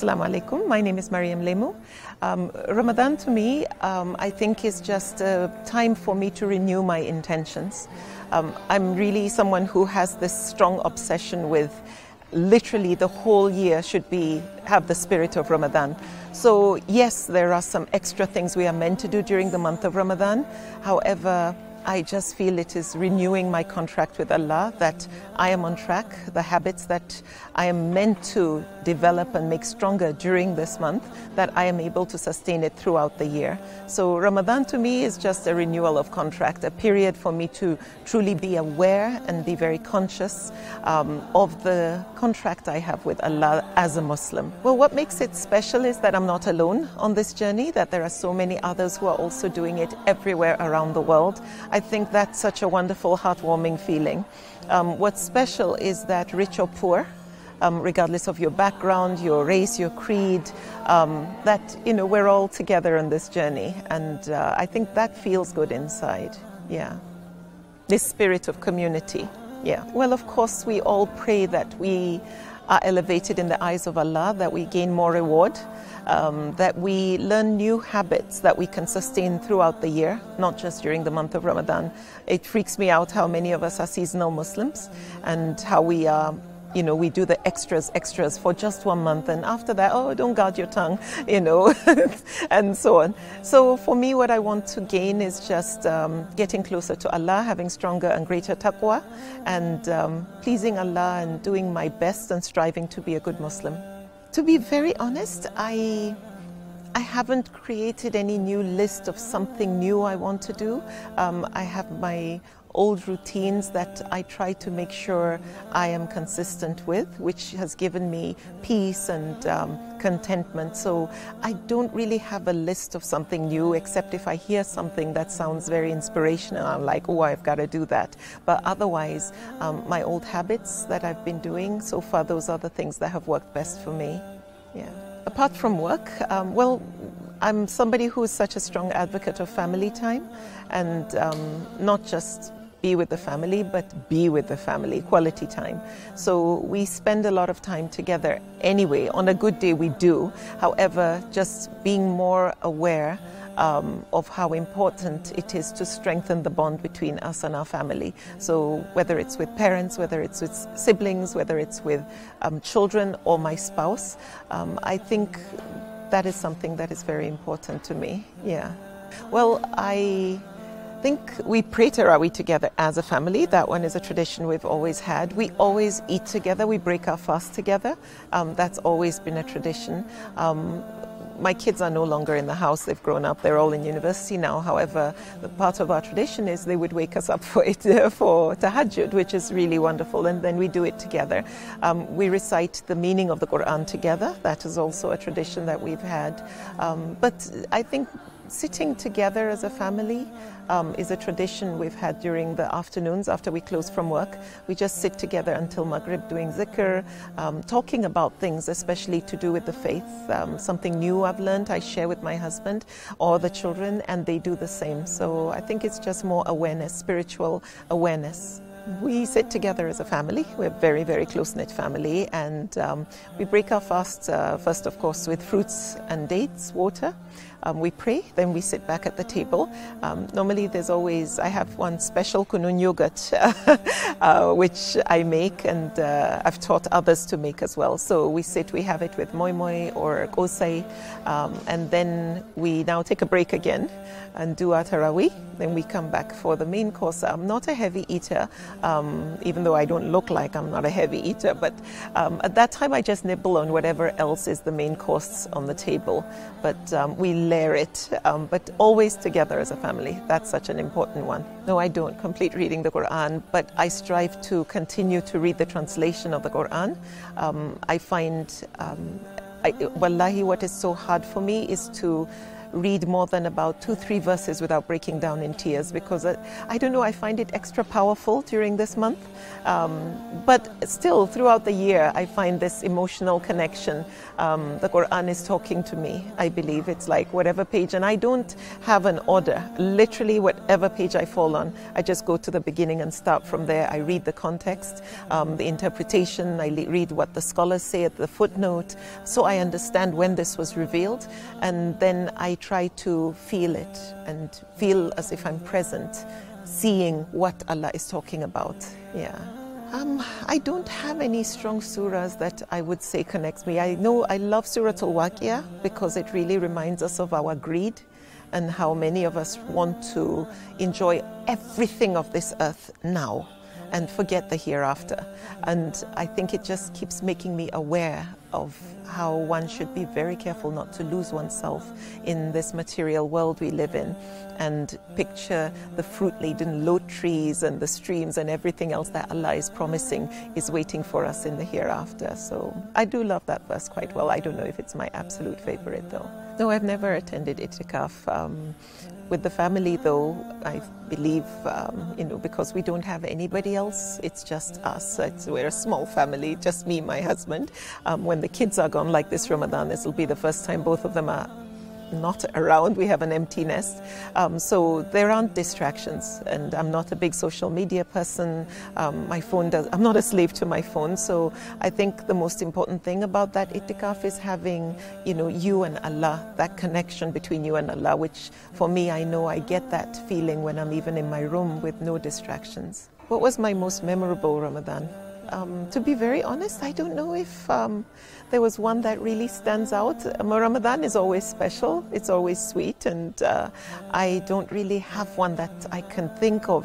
Assalamu alaikum. My name is Maryam Lemu. Ramadan to me, I think is just a time for me to renew my intentions. I'm really someone who has this strong obsession with literally the whole year should have the spirit of Ramadan. So yes, there are some extra things we are meant to do during the month of Ramadan. However, I just feel it is renewing my contract with Allah that I am on track. The habits that I am meant to develop and make stronger during this month, that I am able to sustain it throughout the year. So Ramadan to me is just a renewal of contract, a period for me to truly be aware and be very conscious of the contract I have with Allah as a Muslim. Well, what makes it special is that I'm not alone on this journey, that there are so many others who are also doing it everywhere around the world. I think that's such a wonderful, heartwarming feeling. What's special is that rich or poor, regardless of your background, your race, your creed, that we're all together on this journey, and I think that feels good inside. Yeah, this spirit of community. Yeah. Well, of course, we all pray that we are elevated in the eyes of Allah, that we gain more reward, that we learn new habits that we can sustain throughout the year, not just during the month of Ramadan. It freaks me out how many of us are seasonal Muslims and how we are, we do the extras for just 1 month, and after that, oh, don't guard your tongue, and so on. So for me, what I want to gain is just getting closer to Allah, having stronger and greater taqwa, and pleasing Allah and doing my best and striving to be a good Muslim. To be very honest, I haven't created any new list of something new I want to do. I have my old routines that I try to make sure I am consistent with, which has given me peace and contentment. So I don't really have a list of something new, except if I hear something that sounds very inspirational, I'm like, oh, I've got to do that. But otherwise, my old habits that I've been doing, so far those are the things that have worked best for me. Yeah. Apart from work, well, I'm somebody who is such a strong advocate of family time, and not just be with the family, but be with the family, quality time. So we spend a lot of time together anyway. On a good day we do. However, just being more aware of how important it is to strengthen the bond between us and our family. So whether it's with parents, whether it's with siblings, whether it's with children or my spouse, I think that is something that is very important to me. Yeah. Well, I think we pray Tarawih together as a family. That one is a tradition we've always had. We always eat together. We break our fast together. That's always been a tradition. My kids are no longer in the house. They've grown up. They're all in university now. However, the part of our tradition is they would wake us up for tahajjud, which is really wonderful. And then we do it together. We recite the meaning of the Quran together. That is also a tradition that we've had. But I think sitting together as a family is a tradition we've had during the afternoons after we close from work. We just sit together until Maghrib doing zikr, talking about things especially to do with the faith. Something new I've learned, I share with my husband or the children, and they do the same. So I think it's just more awareness, spiritual awareness. We sit together as a family. We're a very, very close-knit family, and we break our fast first, of course, with fruits and dates, water. We pray, then we sit back at the table. Normally I have one special kunun yogurt which I make, and I've taught others to make as well. So we have it with moi moi or kosai, and then we now take a break again and do our Tarawih. Then we come back for the main course. I'm not a heavy eater, even though I don't look like I'm not a heavy eater, but at that time I just nibble on whatever else is the main course on the table. But we layer it, but always together as a family. That's such an important one. No, I don't complete reading the Quran, but I strive to continue to read the translation of the Quran. I find, wallahi, what is so hard for me is to read more than about 2-3 verses without breaking down in tears, because I don't know, I find it extra powerful during this month. But still, throughout the year, I find this emotional connection. The Quran is talking to me, I believe. It's like whatever page, and I don't have an order. Literally, whatever page I fall on, I just go to the beginning and start from there. I read the context, the interpretation, I read what the scholars say at the footnote, so I understand when this was revealed, and then I try to feel it and feel as if I'm present, seeing what Allah is talking about. Yeah. I don't have any strong surahs that I would say connects me. I know I love Surah Al-Waqiyah because it really reminds us of our greed and how many of us want to enjoy everything of this earth now and forget the hereafter. And I think it just keeps making me aware of how one should be very careful not to lose oneself in this material world we live in, and picture the fruit-laden low trees and the streams and everything else that Allah is promising is waiting for us in the hereafter. So I do love that verse quite well. I don't know if it's my absolute favorite though. No, I've never attended itikaf. With the family though, I believe, because we don't have anybody else, it's just us. We're a small family, just me, my husband. When the kids are gone, like this Ramadan, this will be the first time both of them are not around. We have an empty nest. So there aren't distractions, and I'm not a big social media person. I'm not a slave to my phone. So I think the most important thing about that itikaf is having, you and Allah, that connection between you and Allah, which for me, I know I get that feeling when I'm even in my room with no distractions. What was my most memorable Ramadan? To be very honest, I don't know if there was one that really stands out. Ramadan is always special, it's always sweet, and I don't really have one that I can think of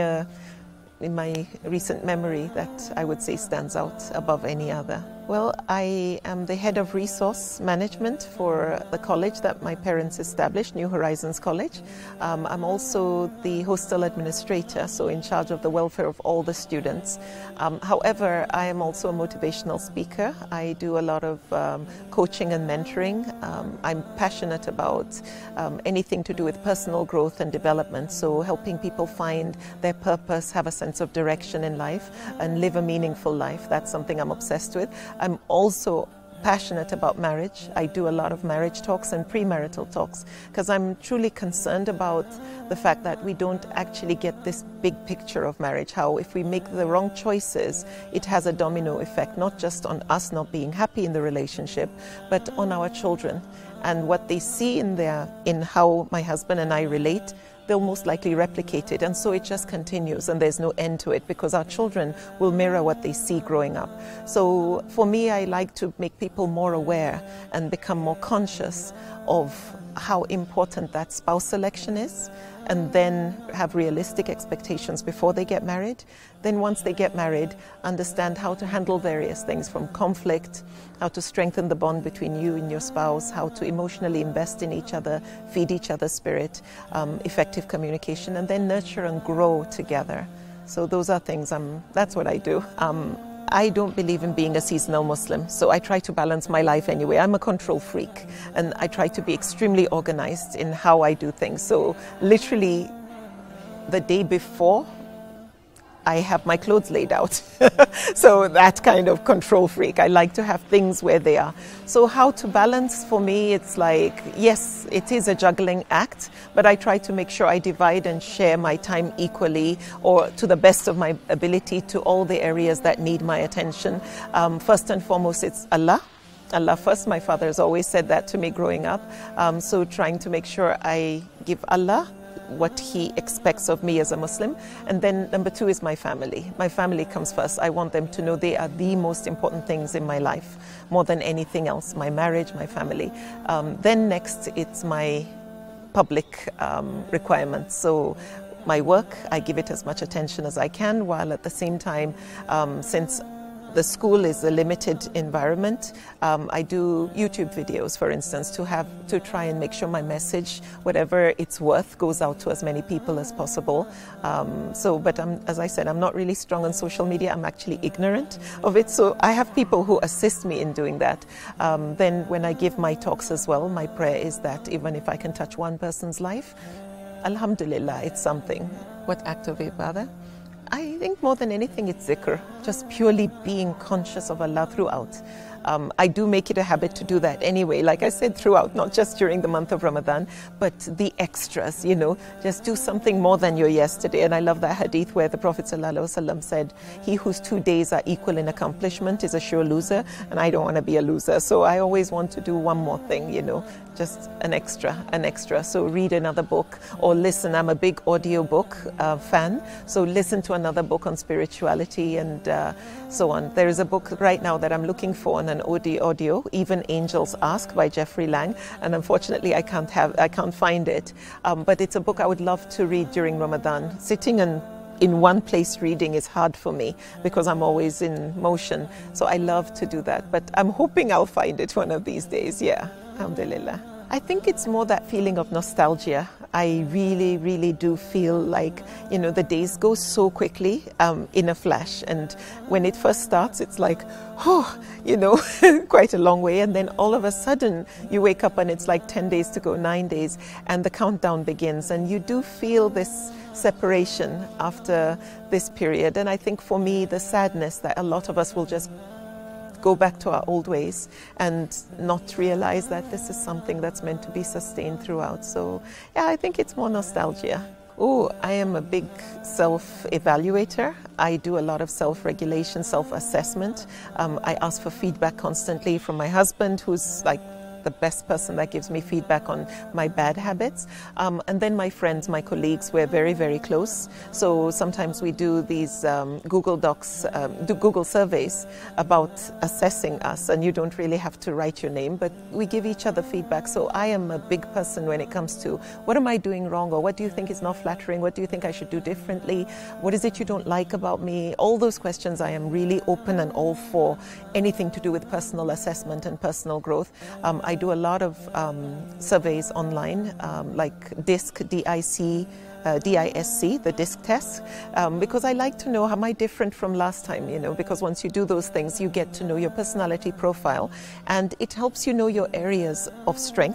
in my recent memory that I would say stands out above any other. Well, I am the head of resource management for the college that my parents established, New Horizons College. I'm also the hostel administrator, so in charge of the welfare of all the students. However, I am also a motivational speaker. I do a lot of coaching and mentoring. I'm passionate about anything to do with personal growth and development, so helping people find their purpose, have a sense of direction in life, and live a meaningful life. That's something I'm obsessed with. I'm also passionate about marriage. I do a lot of marriage talks and premarital talks because I'm truly concerned about the fact that we don't actually get this big picture of marriage, how if we make the wrong choices, it has a domino effect, not just on us not being happy in the relationship, but on our children. And what they see in how my husband and I relate, they'll most likely replicate it, and so it just continues, and there's no end to it because our children will mirror what they see growing up. So for me, I like to make people more aware and become more conscious of how important that spouse selection is, and then have realistic expectations before they get married. Then once they get married, understand how to handle various things from conflict, how to strengthen the bond between you and your spouse, how to emotionally invest in each other, feed each other's spirit, effective communication, and then nurture and grow together. So those are things, that's what I do. I don't believe in being a seasonal Muslim, so I try to balance my life anyway. I'm a control freak, and I try to be extremely organized in how I do things. So literally the day before, I have my clothes laid out. So that kind of control freak. I like to have things where they are. So how to balance, for me, it's like, yes, it is a juggling act, but I try to make sure I divide and share my time equally, or to the best of my ability, to all the areas that need my attention. First and foremost, it's Allah. Allah first. My father has always said that to me growing up. So trying to make sure I give Allah what he expects of me as a Muslim. And then number two is my family. My family comes first. I want them to know they are the most important things in my life, more than anything else. My marriage, my family. Then next, it's my public requirements. So my work, I give it as much attention as I can, while at the same time, since the school is a limited environment. I do YouTube videos, for instance, to try and make sure my message, whatever it's worth, goes out to as many people as possible. But as I said, I'm not really strong on social media. I'm actually ignorant of it. So I have people who assist me in doing that. Then when I give my talks as well, my prayer is that even if I can touch one person's life, alhamdulillah, it's something. What act of ibadah? I think more than anything it's zikr, just purely being conscious of Allah throughout. I do make it a habit to do that anyway, like I said, throughout, not just during the month of Ramadan, but the extras, just do something more than your yesterday. And I love that hadith where the Prophet ﷺ said, he whose 2 days are equal in accomplishment is a sure loser, and I don't want to be a loser. So I always want to do one more thing, just an extra. So read another book or listen. I'm a big audio book fan, so listen to another book on spirituality and so on. There is a book right now that I'm looking for on an audio, Even Angels Ask by Jeffrey Lang, and unfortunately I can't find it. But it's a book I would love to read during Ramadan. Sitting in one place reading is hard for me because I'm always in motion. So I love to do that. But I'm hoping I'll find it one of these days. Yeah, alhamdulillah. I think it's more that feeling of nostalgia. I really, really do feel like, the days go so quickly in a flash. And when it first starts, it's like, quite a long way. And then all of a sudden you wake up and it's like 10 days to go, 9 days, and the countdown begins. And you do feel this separation after this period. And I think for me, the sadness that a lot of us will just go back to our old ways and not realize that this is something that's meant to be sustained throughout. So yeah, I think it's more nostalgia. Oh, I am a big self-evaluator. I do a lot of self-regulation, self-assessment. I ask for feedback constantly from my husband, who's like the best person that gives me feedback on my bad habits. And then my friends, my colleagues, we're very, very close. So sometimes we do these Google Docs, Google surveys about assessing us, and you don't really have to write your name, but we give each other feedback. So I am a big person when it comes to what am I doing wrong, or what do you think is not flattering, what do you think I should do differently, what is it you don't like about me? All those questions, I am really open and all for anything to do with personal assessment and personal growth. I do a lot of surveys online, like DISC, D-I-C, DISC, the DISC test, because I like to know, am I different from last time, because once you do those things, you get to know your personality profile, and it helps you know your areas of strength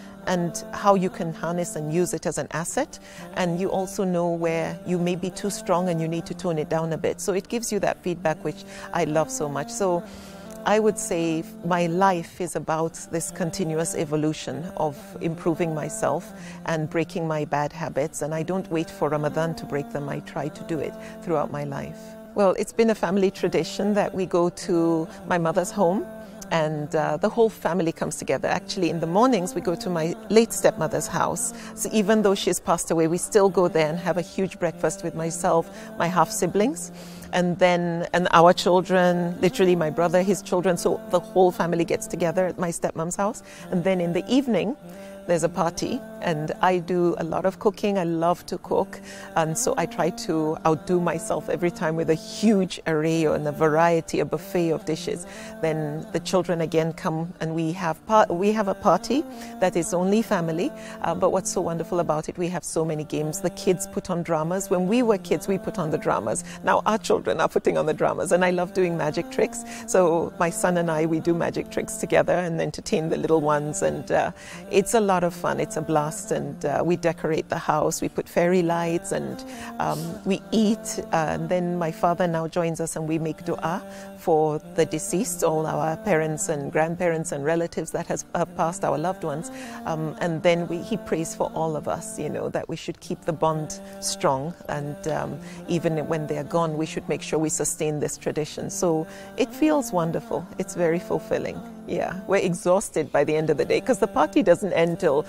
and how you can harness and use it as an asset. And you also know where you may be too strong and you need to tone it down a bit. So it gives you that feedback, which I love so much. So I would say my life is about this continuous evolution of improving myself and breaking my bad habits. And I don't wait for Ramadan to break them. I try to do it throughout my life. Well, it's been a family tradition that we go to my mother's home, and the whole family comes together. Actually, in the mornings, we go to my late stepmother's house. So even though she's passed away, we still go there and have a huge breakfast with myself, my half-siblings, and our children, literally my brother, his children. So the whole family gets together at my stepmom's house. And then in the evening, there's a party, and I do a lot of cooking. I love to cook, and so I try to outdo myself every time with a huge array and a variety, a buffet of dishes. Then the children again come, and we have a party that is only family, but what's so wonderful about it, we have so many games. The kids put on dramas. When we were kids, we put on the dramas. Now our children are putting on the dramas, and I love doing magic tricks. So my son and I, we do magic tricks together and entertain the little ones, and it's a lot of fun. It's a blast, and we decorate the house. We put fairy lights, and we eat. And then my father now joins us, and we make dua for the deceased, all our parents and grandparents and relatives that has passed, our loved ones. And then he prays for all of us, that we should keep the bond strong, and even when they're gone, we should make sure we sustain this tradition. So it feels wonderful. It's very fulfilling. Yeah, we're exhausted by the end of the day because the party doesn't end till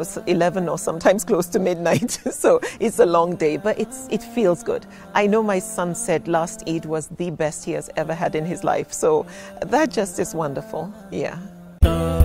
11 or sometimes close to midnight. So it's a long day, but it feels good. I know my son said last Eid was the best he has ever had in his life. So that just is wonderful. Yeah.